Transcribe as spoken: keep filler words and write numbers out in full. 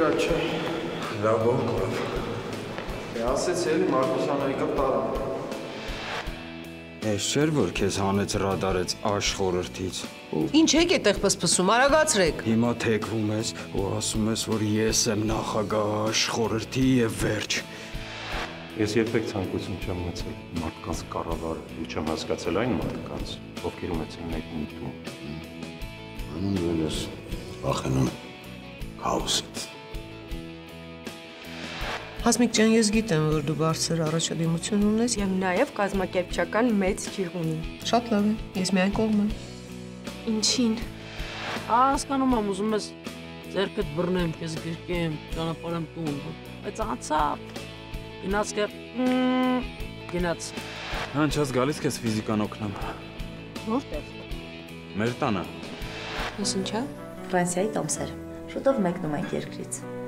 Կա չէ։ Լավ ոնքով։ Ասեց էլի Մարկոսյանայիկը պարա։ Ես չէր, որ քեզ հանեց ռադարեց աշխորրթից։ Ինչ եք այդտեղ պսպսում, արագացրեք։ Հիմա թեքվում ես ու ասում ես, որ ես եմ նախագահ աշխորրթի եւ վերջ։ Ես երբեք ցանկություն չեմ ունեցել մարդկանց կառավարել ու չեմ հասկացել այն մարդկանց, ովքեր ունեցին այդ միտում։ Անում ես վախենում քաոսից։ Հասմիկ ջան, ես գիտեմ, որ դու բարձր առաջադիմություն ունես եւ նաեւ կազմակերպչական մեծ ջիղ ունի։ Շատ լավ է, ես միայն կողմ եմ։ Ինչին։ Հասկանում եմ, ուզում ես ձեռքդ բռնեմ, քեզ գրկեմ, ճանապարհեմ տուն, բայց անցավ։ Գնաց կեր, գնաց։ Հանչած գալիս քեզ ֆիզիկան օգնեմ։ Որտեղ։ Մեր տանը։ Ես ինչա։ Ֆրանսիայի տոմսեր։ Շուտով մեկնում ենք երկրից։